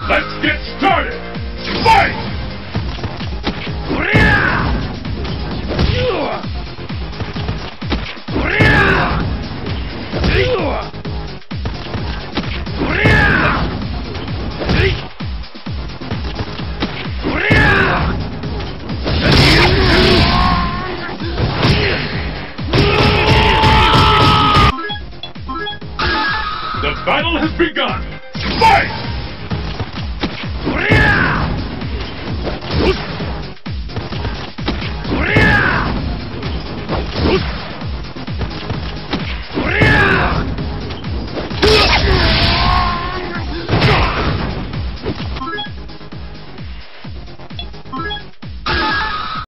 Let's get started! Fight! The battle has begun! Fight!